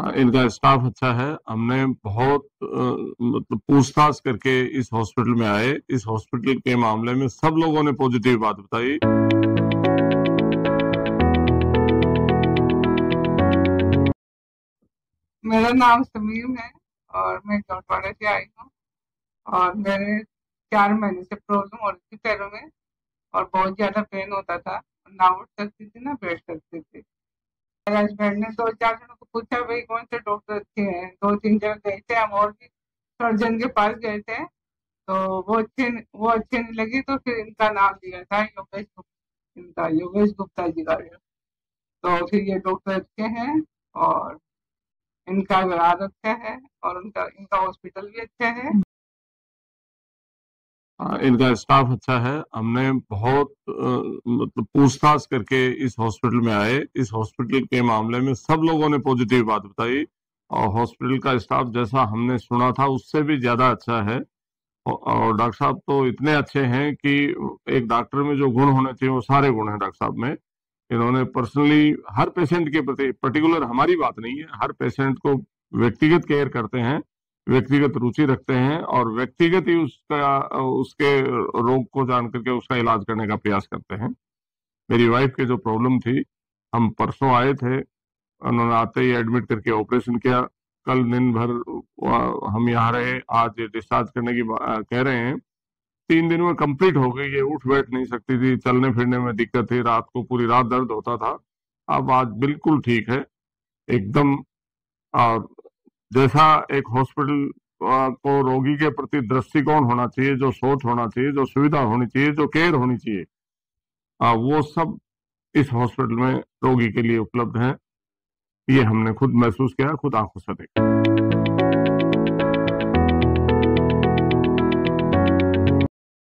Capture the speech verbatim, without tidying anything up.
इनका स्टाफ अच्छा है। हमने बहुत अ, मतलब पूछताछ करके इस हॉस्पिटल में आए। इस हॉस्पिटल के मामले में सब लोगों ने पॉजिटिव बात बताई। मेरा नाम समीम है और मैं जौनवाड़ा से आई हूँ। और मेरे चार महीने से प्रॉब्लम हो रही थी पैरों में और बहुत ज्यादा पेन होता था। ना उठ सकती थी ना बैठ सकती थी। मेरे हस्बैंड ने दो चार जनों को पूछा भाई कौन से डॉक्टर अच्छे हैं, दो तीन जगह गए थे हम और भी सर्जन के पास गए थे। तो वो अच्छे वो अच्छे नहीं लगी तो फिर इनका नाम दिया था योगेश गुप्ता, इनका योगेश गुप्ता जी का। तो फिर ये डॉक्टर अच्छे हैं और इनका व्यवहार अच्छा है और उनका इनका हॉस्पिटल भी अच्छा है। अ, इनका स्टाफ अच्छा है। हमने बहुत अ, मतलब पूछताछ करके इस हॉस्पिटल में आए। इस हॉस्पिटल के मामले में सब लोगों ने पॉजिटिव बात बताई और हॉस्पिटल का स्टाफ जैसा हमने सुना था उससे भी ज्यादा अच्छा है। औ- और डॉक्टर साहब तो इतने अच्छे हैं कि एक डॉक्टर में जो गुण होने चाहिए वो सारे गुण हैं डॉक्टर साहब में। इन्होंने पर्सनली हर पेशेंट के प्रति, पर्टिकुलर हमारी बात नहीं है, हर पेशेंट को व्यक्तिगत केयर करते हैं, व्यक्तिगत रुचि रखते हैं और व्यक्तिगत ही उसका उसके रोग को जान करके उसका इलाज करने का प्रयास करते हैं। मेरी वाइफ की जो प्रॉब्लम थी, हम परसों आए थे, उन्होंने आते ही एडमिट करके ऑपरेशन किया। कल दिन भर आ, हम यहाँ रहे, आज डिस्चार्ज करने की बा- आ, कह रहे हैं। तीन दिन में कंप्लीट हो गई। ये उठ बैठ नहीं सकती थी, चलने फिरने में दिक्कत थी, रात को पूरी रात दर्द होता था। अब आज बिल्कुल ठीक है एकदम। और जैसा एक हॉस्पिटल को रोगी के प्रति दृष्टिकोण होना चाहिए, जो सोच होना चाहिए, जो सुविधा होनी चाहिए, जो केयर होनी चाहिए, आ, वो सब इस हॉस्पिटल में रोगी के लिए उपलब्ध है। ये हमने खुद महसूस किया, खुद आंखों से देखा।